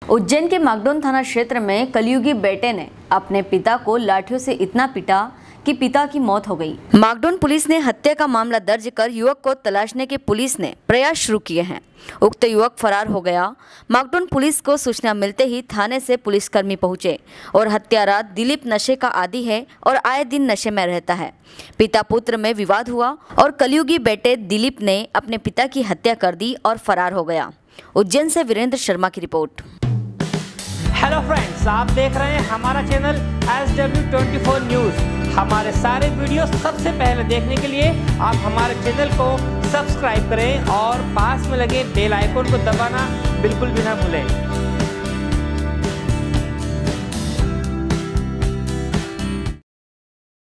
उज्जैन के मागडोन थाना क्षेत्र में कलयुगी बेटे ने अपने पिता को लाठियों से इतना पीटा कि पिता की मौत हो गई। मागडोन पुलिस ने हत्या का मामला दर्ज कर युवक को तलाशने के पुलिस ने प्रयास शुरू किए हैं। उक्त युवक फरार हो गया। मागडोन पुलिस को सूचना मिलते ही थाने से पुलिसकर्मी पहुंचे और हत्यारा दिलीप नशे का आदी है और आए दिन नशे में रहता है। पिता पुत्र में विवाद हुआ और कलयुगी बेटे दिलीप ने अपने पिता की हत्या कर दी और फरार हो गया। उज्जैन से वीरेंद्र शर्मा की रिपोर्ट। हेलो फ्रेंड्स, आप देख रहे हैं हमारा चैनल SW24 न्यूज़। हमारे सारे वीडियो सबसे पहले देखने के लिए आप हमारे चैनल को सब्सक्राइब करें और पास में लगे बेल आइकन को दबाना बिल्कुल भी ना भूलें।